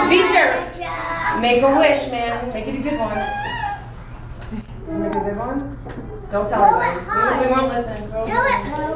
Vitor, make a wish, man. Make it a good one. Make it a good one? Don't tell anybody. We won't listen. Do it.